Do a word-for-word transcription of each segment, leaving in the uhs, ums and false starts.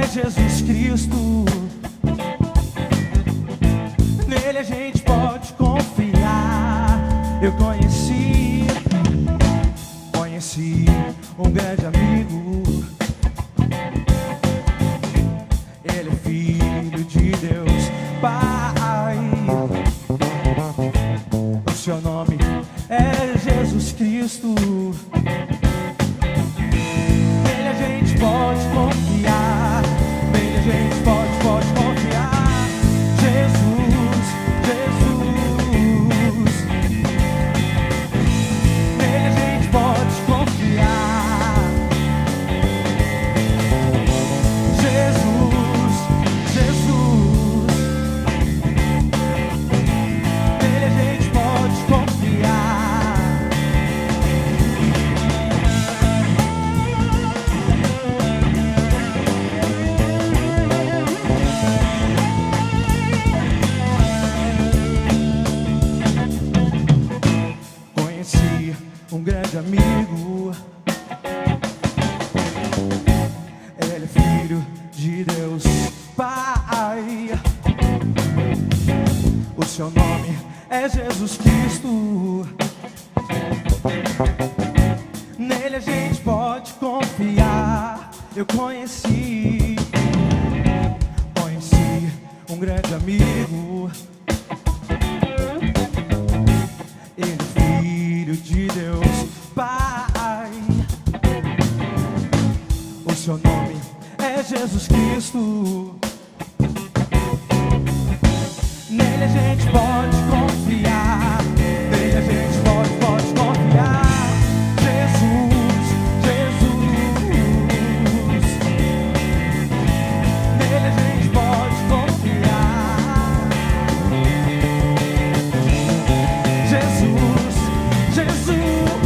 é Jesus Cristo. Nele a gente pode confiar. Eu conheci, conheci um grande amigo. Ele é filho de Deus Pai. O seu nome é Jesus Cristo. Nele a gente pode confiar. Nele a gente pode, pode confiar. Jesus, Jesus. Nele a gente pode confiar. Jesus, Jesus. Nele a gente pode confiar. Conheci um grande amigo. Ele é filho de Deus Pai. O seu nome é Jesus Cristo. Nele a gente pode confiar. Eu conheci, conheci um grande amigo. Ele é filho de Deus Pai. O seu nome é Jesus Cristo. Nele a gente pode confiar. Nele a gente pode, pode confiar. Jesus, Jesus. Nele a gente pode confiar. Jesus, Jesus.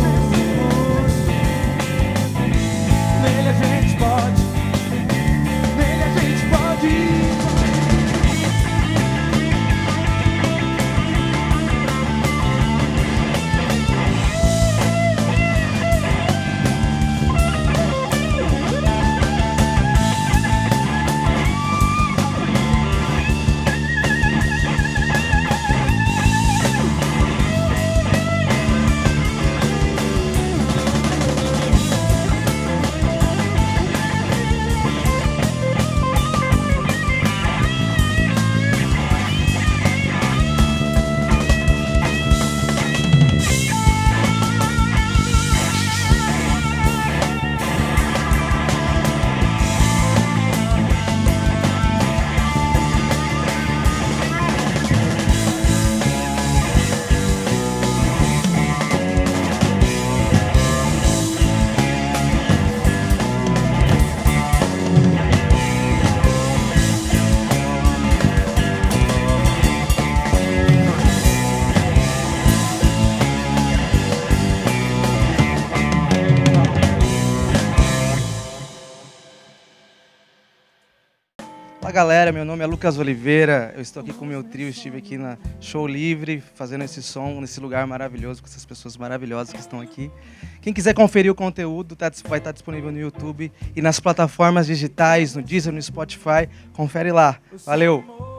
Nele a gente pode. Nele a gente pode. Fala galera, meu nome é Lucas Oliveira, eu estou aqui com o meu trio, estive aqui na Show Livre, fazendo esse som nesse lugar maravilhoso, com essas pessoas maravilhosas que estão aqui. Quem quiser conferir o conteúdo, tá, vai estar disponível no YouTube e nas plataformas digitais, no Deezer, no Spotify, confere lá. Valeu!